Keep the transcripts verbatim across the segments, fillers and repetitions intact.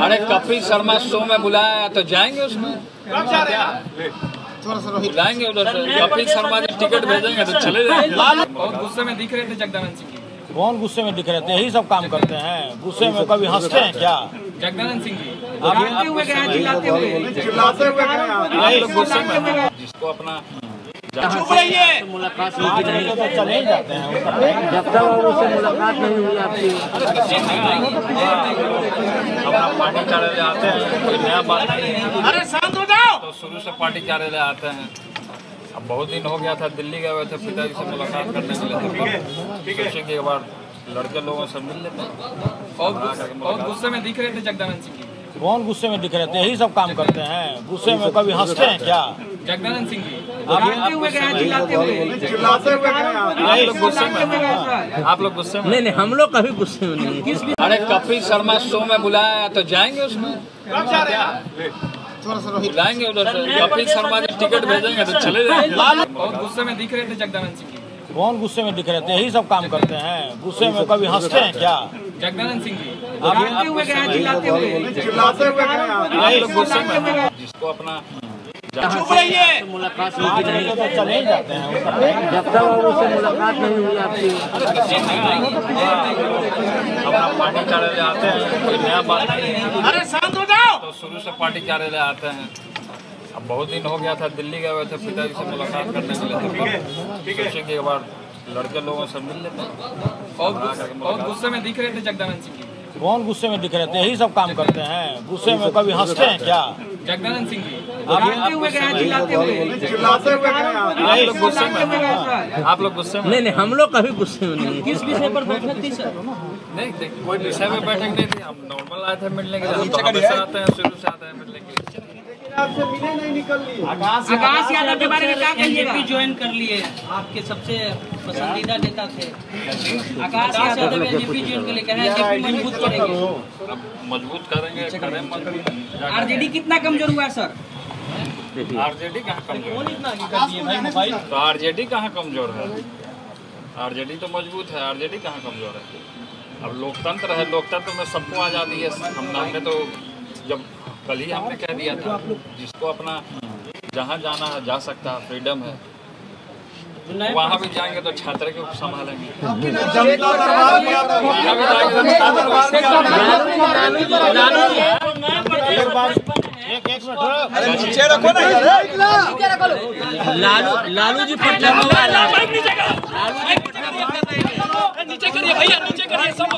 अरे कपिल शर्मा शो में बुलाया तो जाएंगे उसमें बुलाएंगे उधर से। कपिल शर्मा जी टिकट भेजेंगे तो चले जाएंगे। बहुत गुस्से में दिख रहे थे जगदानंद सिंह जी। कौन गुस्से में दिख रहे थे? यही सब काम करते हैं। गुस्से में कभी हंसते हैं क्या? जगदानंद सिंह जी चिल्लाते हुए गए, चिल्लाते हुए चिल्लाते हुए आप लोग गुस्से में जिसको अपना चुप रहिए। मुलाकात नहीं तो चले ही जाते हैं। जब तक उससे मुलाकात नहीं हुई आपकी। अपना पार्टी कार्यालय आते हैं, कोई नया बात नहीं है। अरे शांत हो जाओ। तो शुरू से पार्टी कार्यालय आते हैं। अब बहुत दिन हो गया था, दिल्ली गए हुए थे पिताजी से मुलाकात करने के लिए। सोचे कि एक बार लड़के लोगों से मिल लेते हैं। बहुत गुस्से में दिख रहे थे जगदानंद सिंह जी। कौन गुस्से में दिख रहे थे? यही सब काम करते हैं। गुस्से में कभी हंसते हैं क्या? जगदानंद सिंह जी हुए गए, चिल्लाते हुए चिल्लाते हुए आप लोग गुस्से में आप लोग गुस्से में नहीं नहीं, हम लोग कभी गुस्से में नहीं। अरे कपिल शर्मा शो में बुलाया तो जाएंगे उसमें बुलाएंगे उधर से। कपिल शर्मा जी टिकट भेजेंगे तो चले जाएंगे। बहुत गुस्से में दिख रहे थे जगदानंद सिंह जी। कौन गुस्से में दिख रहे थे? यही सब काम करते हैं। गुस्से में कभी हंसते हैं क्या? जगदानंद सिंह जी हुए गए, चिल्लाते हुए चिल्लाते हुए आप लोग गुस्से में जिसको अपना चुप रहिए। मुलाकात नहीं तो चले ही जाते हैं। जब तक उससे मुलाकात नहीं हुई आपकी। अपना पार्टी कार्यालय आते हैं, कोई नया बात नहीं है। अरे शांत हो जाओ। तो शुरू से पार्टी कार्यालय आते हैं। अब बहुत दिन हो गया था, दिल्ली गए हुए थे पिताजी से मुलाकात करने के लिए। सोचे कि एक बार लड़के लोगों से मिल लेते हैं। बहुत गुस्से में दिख रहे थे जगदानंद सिंह जी। कौन गुस्से में दिख रहे थे? यही सब काम करते हैं। गुस्से में कभी हंसते हैं क्या? जगदानंद सिंह जी हुए गए, चिल्लाते हुए चिल्लाते हुए आप लोग गुस्से में आप लोग गुस्से में नहीं नहीं, हम लोग कभी गुस्से में नहीं। किस विषय पर बैठक थी सर? नहीं देख, कोई विषय में बैठक नहीं थी। हम नॉर्मल आए थे मिलने के लिए। हम तो हमेशा आते हैं, शुरू से आते हैं मिलने के लिए। आकाश यादव के बारे में क्या कहिएगा? बीजेपी ज्वाइन कर लिए, आपके सबसे पसंदीदा नेता थे आकाश यादव। बीजेपी ज्वाइन कर लिए, कह रहे हैं बीजेपी मजबूत करेंगे। अब मजबूत करेंगे, करें। आरजेडी कितना कमजोर हुआ है सर? आरजेडी कहाँ कमजोर है? तो आरजेडी कहाँ कमजोर है? आरजेडी तो मजबूत है। आरजेडी कहाँ कमजोर है? अब लोकतंत्र है, लोकतंत्र में सबको आज़ादी है। हम हमने तो जब कल ही हमने कह दिया था, जिसको अपना जहाँ जाना है जा सकता है, फ्रीडम है। वहाँ भी जाएंगे तो छात्र के संभालेंगे। वहाँ भी जाएंगे तो नीचे रखो ना। लालू लालू जी पटना नीचे करिए भैया, नीचे करिए, सब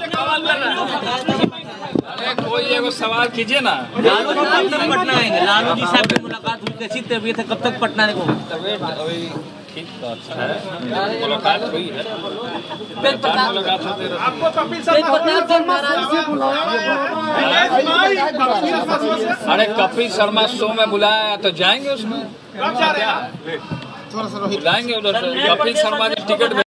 कोई एगो सवाल कीजिए ना। लालू जी कब तक पटना आएंगे? लालू जी साहब की मुलाकात हुई, कैसी तबीयत है? कब तक पटना को? तबीयत अभी ठीक तो अच्छा है। मुलाकात हुई है, मुलाकात होती रहती है। अरे कपिल शर्मा शो में बुलाया तो जाएंगे उसमें बुलाएंगे उधर से। कपिल शर्मा जी टिकट